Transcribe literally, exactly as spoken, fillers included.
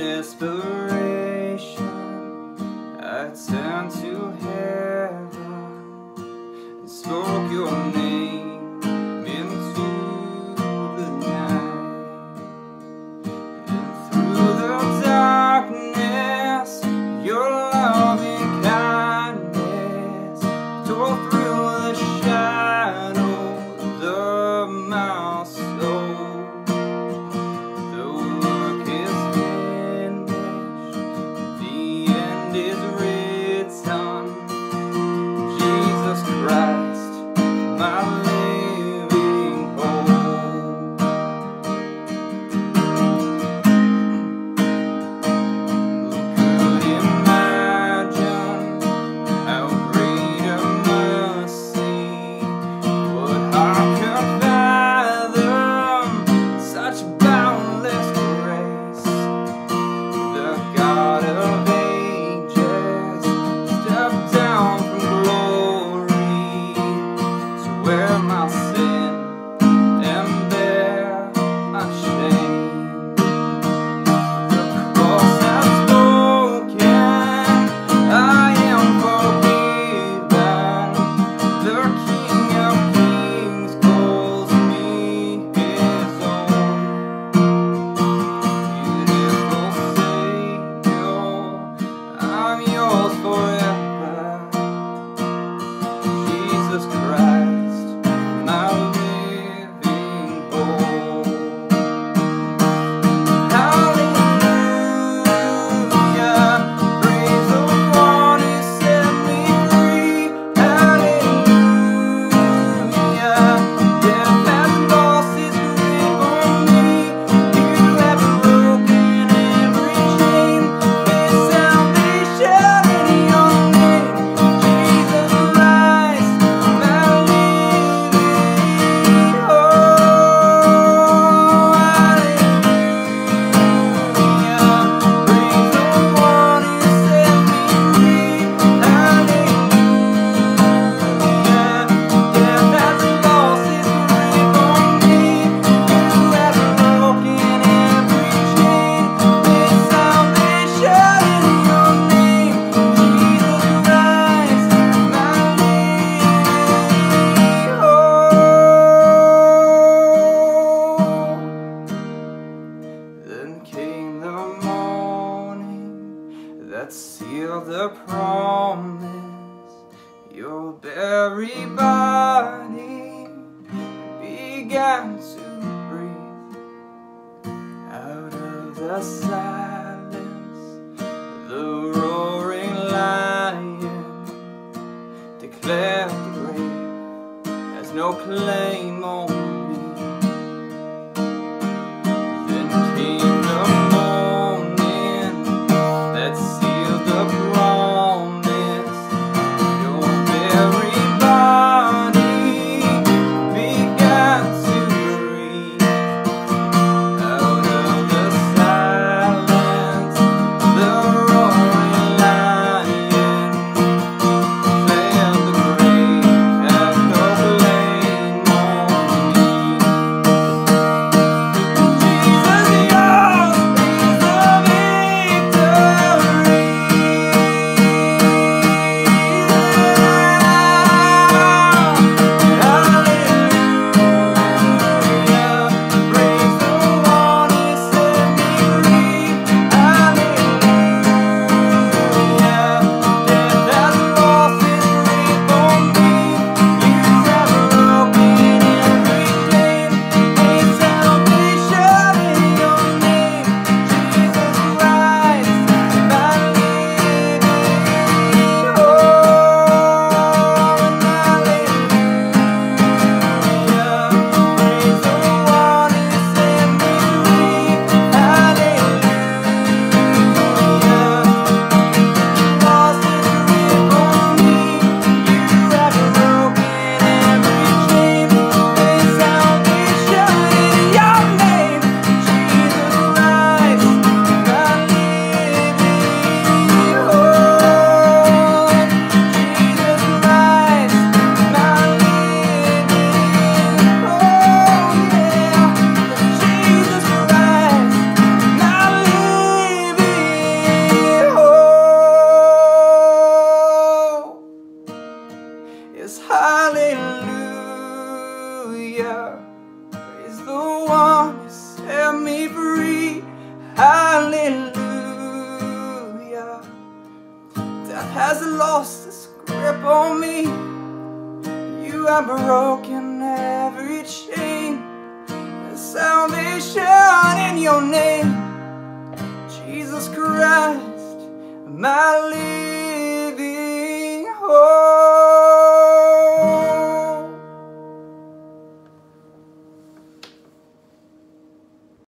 desperation, I turned to heaven and spoke your name into the night. And through the darkness, your loving kindness tore through the shadows of my soul. Christ, my living hope. Who could imagine how great a mercy would heart could fathom such boundless grace? The God of ages stepped down from glory where my sin and bear my shame. The cross has spoken, I am forgiven. The King of Kings calls me his own. Beautiful Savior, I'm yours forever. Jesus Christ, my living hope. Hallelujah, praise the one who set me free. Hallelujah, death has lost its grip on me. You have broken every chain. There's salvation in your name, Jesus Christ, my Then came the morning that sealed the promise. Your very body began to breathe. Out of the silence, the roaring lion declared the grave has no claim on me. More has lost its grip on me. You have broken every chain. There's salvation in your name, Jesus Christ, my Lord.